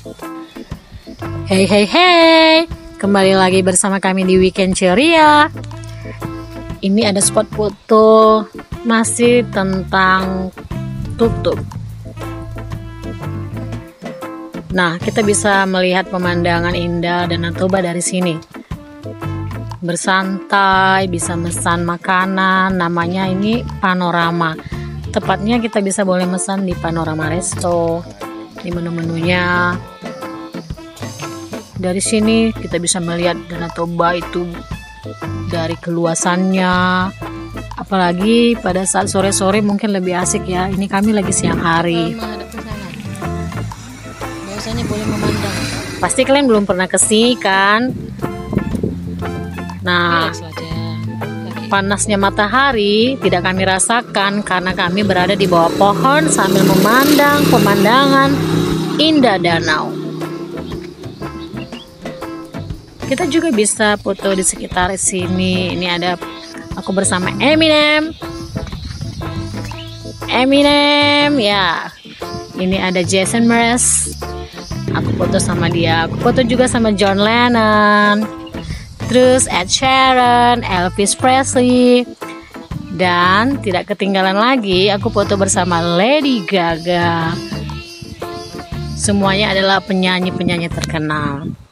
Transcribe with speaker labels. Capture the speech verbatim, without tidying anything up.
Speaker 1: Hey hey hey, kembali lagi bersama kami di Weekend Ceria. Ini ada spot foto masih tentang tuk-tuk. Nah, kita bisa melihat pemandangan indah Danau Toba dari sini. Bersantai, bisa mesan makanan, namanya ini panorama. Tepatnya kita bisa boleh mesan di Panorama Resto, di menu-menunya. Dari sini kita bisa melihat Danau Toba itu dari keluasannya. Apalagi pada saat sore-sore mungkin lebih asik ya. Ini kami lagi siang hari.
Speaker 2: Bahwasanya boleh memandang.
Speaker 1: Pasti kalian belum pernah ke sini kan? Nah, panasnya matahari tidak kami rasakan karena kami berada di bawah pohon sambil memandang pemandangan indah danau. Kita juga bisa foto di sekitar sini. Ini ada aku bersama Eminem. Eminem ya. Ini ada Jason Mraz. Aku foto sama dia. Aku foto juga sama John Lennon. Terus Ed Sheeran, Elvis Presley. Dan tidak ketinggalan lagi aku foto bersama Lady Gaga. Semuanya adalah penyanyi-penyanyi terkenal.